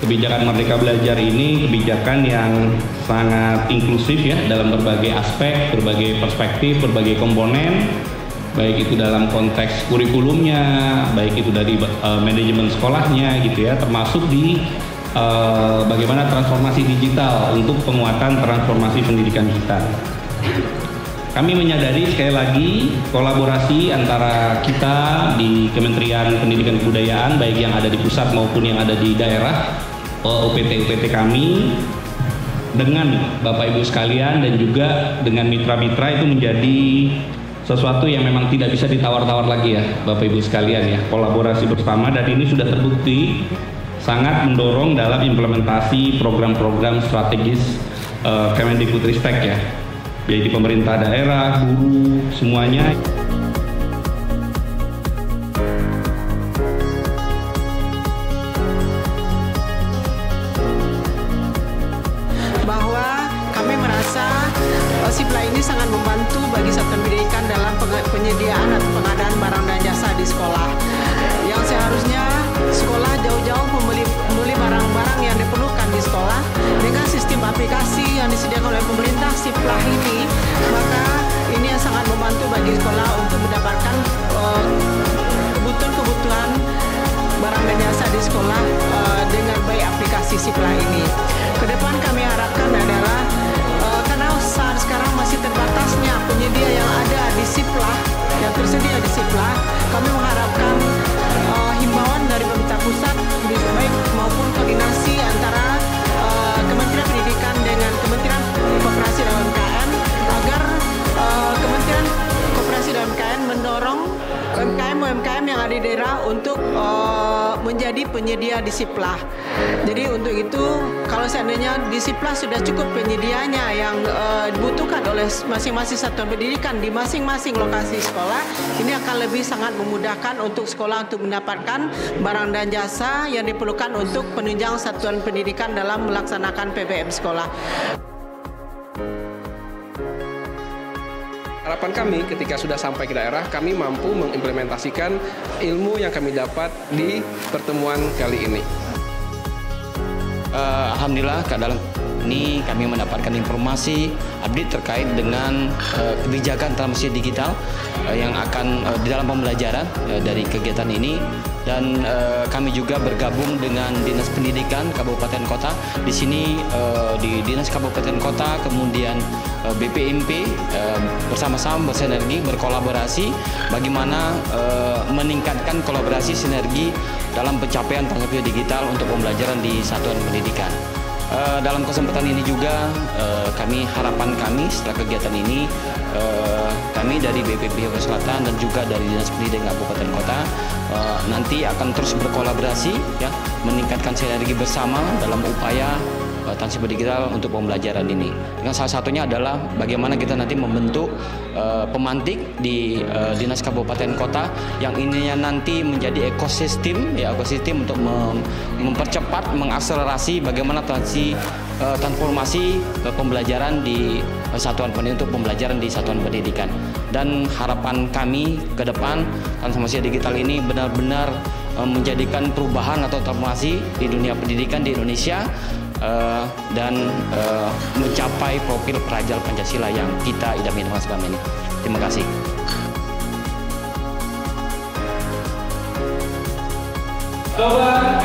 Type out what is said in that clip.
Kebijakan Merdeka Belajar ini kebijakan yang sangat inklusif ya dalam berbagai aspek, berbagai perspektif, berbagai komponen, baik itu dalam konteks kurikulumnya, baik itu dari manajemen sekolahnya gitu ya, termasuk di bagaimana transformasi digital untuk penguatan transformasi pendidikan kita. Kami menyadari sekali lagi kolaborasi antara kita di Kementerian Pendidikan dan Kebudayaan, baik yang ada di pusat maupun yang ada di daerah, UPT kami, dengan Bapak Ibu sekalian dan juga dengan mitra-mitra itu menjadi sesuatu yang memang tidak bisa ditawar-tawar lagi ya Bapak Ibu sekalian ya. Kolaborasi bersama, dan ini sudah terbukti sangat mendorong dalam implementasi program-program strategis Kemendikbudristek ya. Jadi pemerintah daerah, guru, semuanya. Bahwa kami merasa Siplah ini sangat membantu bagi satuan pendidikan dalam penyediaan atau pengadaan barang dan jasa di sekolah. Yang seharusnya sekolah jauh-jauh membeli barang-barang yang diperlukan di sekolah, dengan sistem aplikasi yang disediakan oleh pemerintah Siplah ini, maka ini yang sangat membantu bagi sekolah untuk mendapatkan kebutuhan barang dan jasa di sekolah dengan baik aplikasi Siplah ini. Kedepan kami harapkan adalah karena saat sekarang masih terbatasnya penyedia yang ada di Siplah, yang tersedia di Siplah, kami mengharapkan himbauan dari pemerintah pusat baik maupun koordinasi antara Kementerian Pendidikan dengan Kementerian Koperasi dan UMKM, agar Kementerian Koperasi dan UMKM mendorong UMKM yang ada di daerah untuk menjadi penyedia di Siplah. Jadi untuk itu, kalau seandainya di Siplah sudah cukup penyedianya yang dibutuhkan oleh masing-masing satuan pendidikan di masing-masing lokasi sekolah, ini akan lebih sangat memudahkan untuk sekolah untuk mendapatkan barang dan jasa yang diperlukan untuk penunjang satuan pendidikan dalam melaksanakan PPM sekolah. Harapan kami ketika sudah sampai ke daerah, kami mampu mengimplementasikan ilmu yang kami dapat di pertemuan kali ini. Alhamdulillah dalam ini kami mendapatkan informasi update terkait dengan kebijakan transformasi digital yang akan di dalam pembelajaran dari kegiatan ini, dan kami juga bergabung dengan Dinas Pendidikan Kabupaten Kota. Di sini di Dinas Kabupaten Kota, kemudian BPMP bersama-sama bersinergi, berkolaborasi bagaimana meningkatkan kolaborasi sinergi dalam pencapaian transformasi digital untuk pembelajaran di satuan pendidikan. Dalam kesempatan ini juga harapan kami setelah kegiatan ini, kami dari BPP Selatan dan juga dari Dinas Pendidikan Kabupaten Kota nanti akan terus berkolaborasi ya, meningkatkan sinergi bersama dalam upaya transformasi digital untuk pembelajaran ini. Dengan salah satunya adalah bagaimana kita nanti membentuk pemantik di Dinas Kabupaten Kota yang ininya nanti menjadi ekosistem untuk mempercepat, mengakselerasi bagaimana transformasi pembelajaran di satuan pendidikan, untuk pembelajaran di satuan pendidikan. Dan harapan kami ke depan, transformasi digital ini benar-benar menjadikan perubahan atau transformasi di dunia pendidikan di Indonesia, dan mencapai profil perajal Pancasila yang kita idam-idamkan selama ini. Terima kasih. Coba